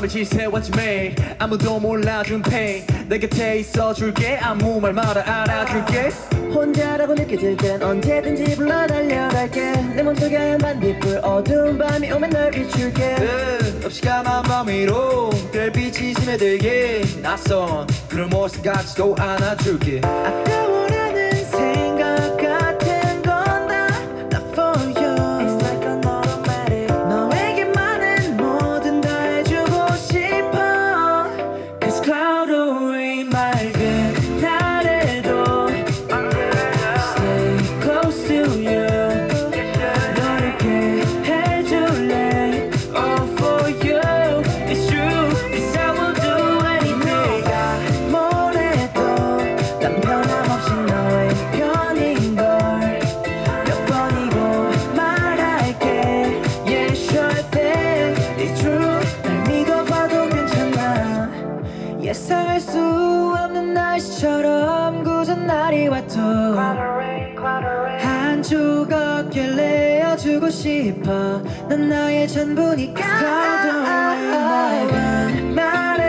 밤을 지새웠지 매일 아무도 몰라준 pain 내 곁에 있어줄게 아무 말 말아 알아줄게 혼자라고 느껴질 땐 언제든지 불러 달려갈게 내 몸속에 하얀 반딧불 어두운 밤이 오면 널 비출게 없이 까만 밤 위로 별빛이 스며들게 낯선 그런 모습 같지도 않아줄게 아까워라는 생각 같은 건 다 for you It's like an automatic 너에게만은 뭐든 다 해주고 싶어 Cause cloud rain 맑은 날에도 Stay close to you 너를 해줄래 All for you It's true Cause I will do anything 내가 뭘 해도 난 변함없이 너의 편인걸 몇 번이고 말할게 Yeah sure thing It's true 날 믿어봐도 괜찮아 예상할 수 없는 날씨처럼 굳은 날이 와도 한 조각 길래어주고 싶어 넌 나의 전부니까 맑은 날에